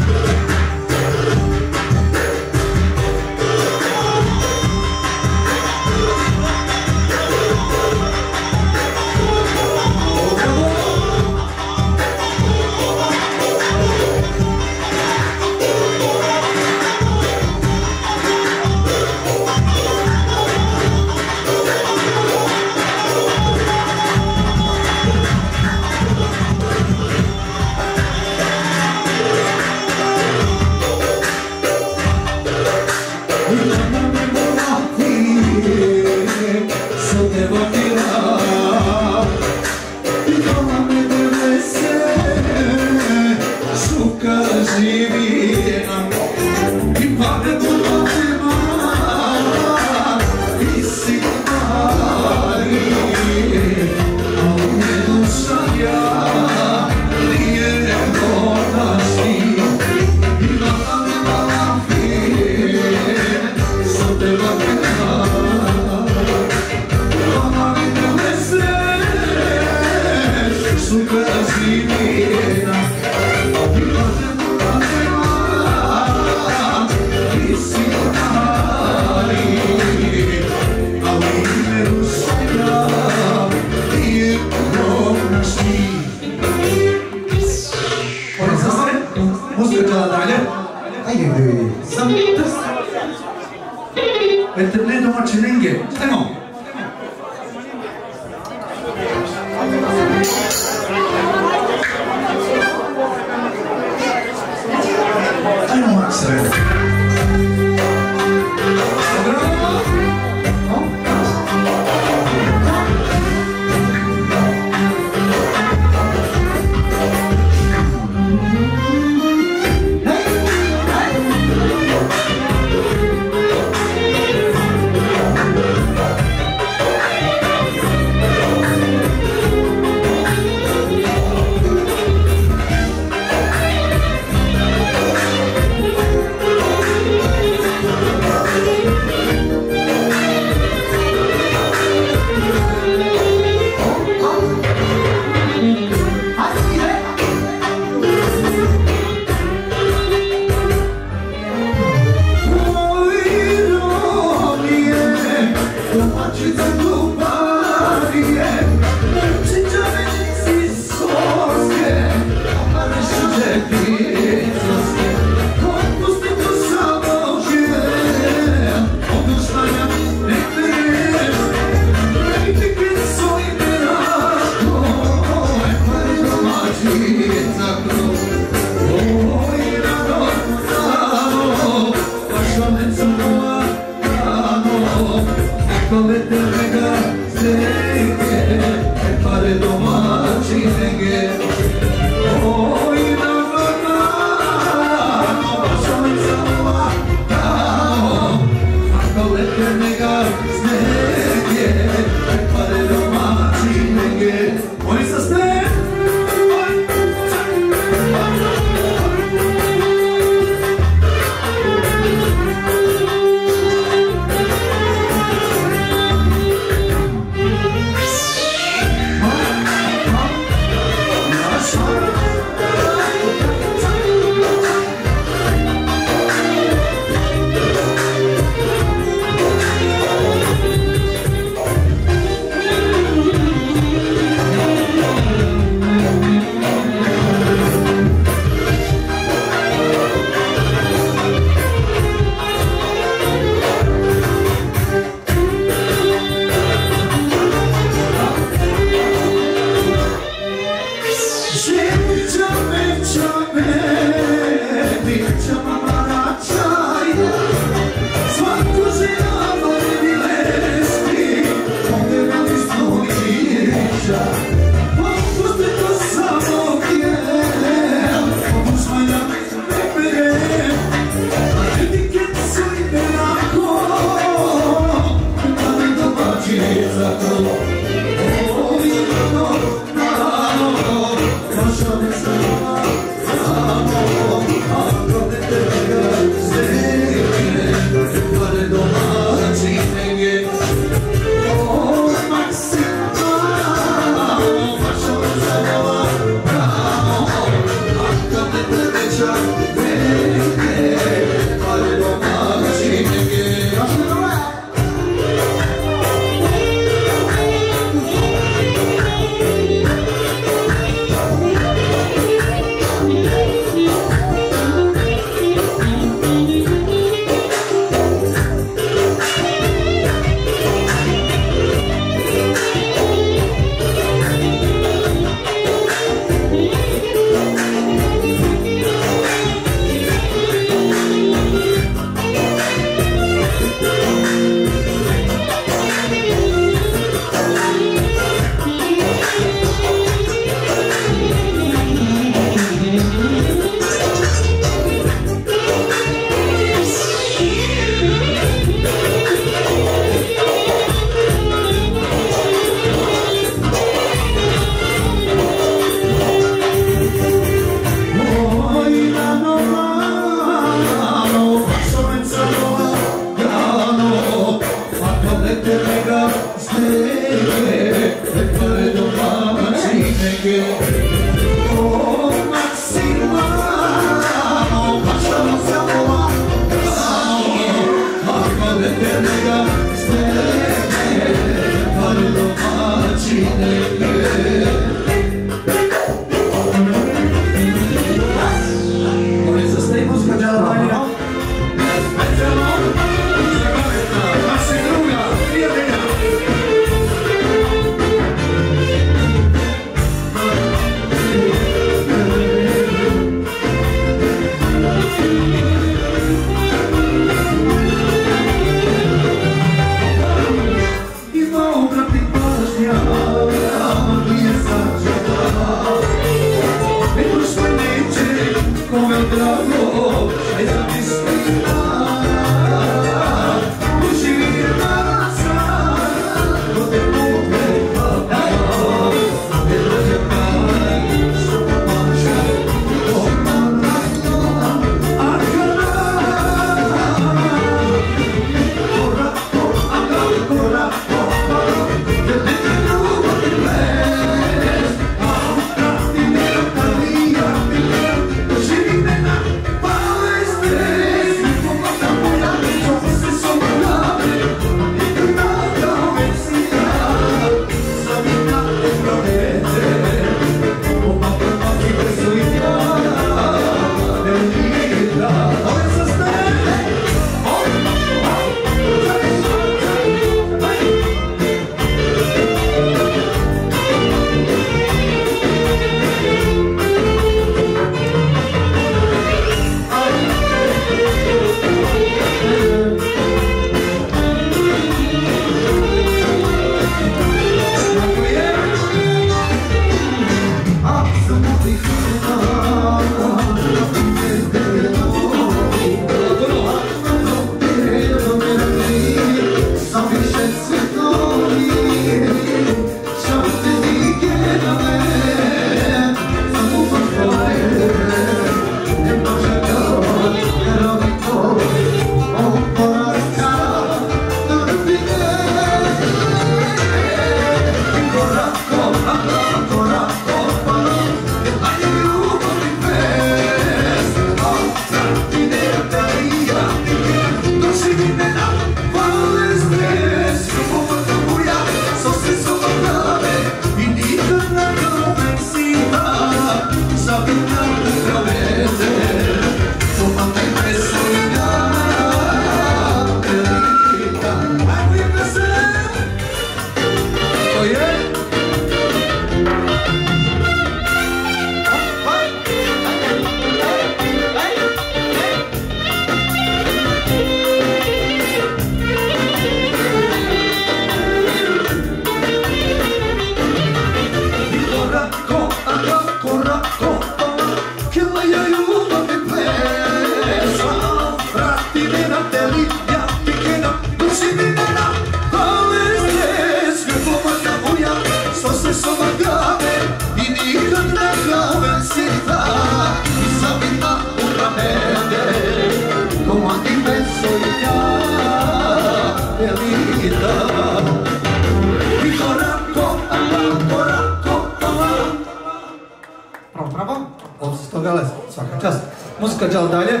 Svaka čast. Muzika džal dalje.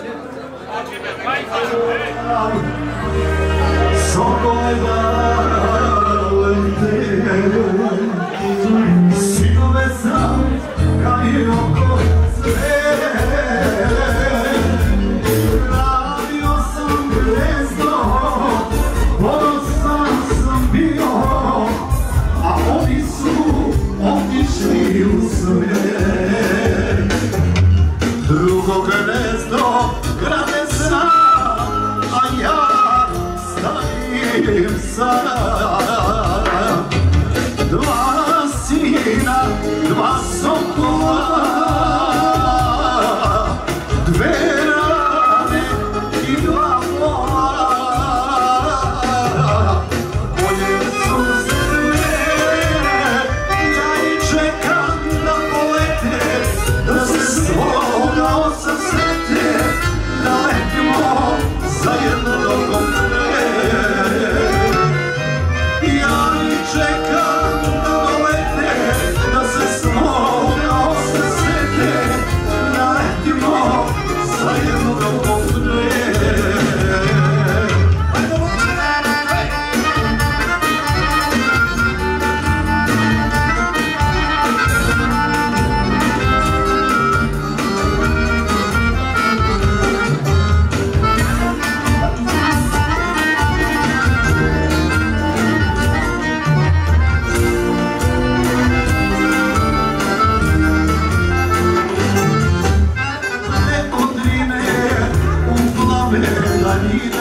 Sinove sam kad je oko sve, radio sam gvezdo, ponosan sam bio, a oni su otišli u sve. Drugo gnezdo grade sam, a ja stavim sam. Dva sina, dva sokola, dve rane i dva vola. Bolje su sve, ja i čekam da polete, da se svog nosa sete, da letimo zajedno do Gomre. Ja i čekam da dolete, da se svog nosa sete, da letimo zajedno do Gomre. Od Drine u plave daljine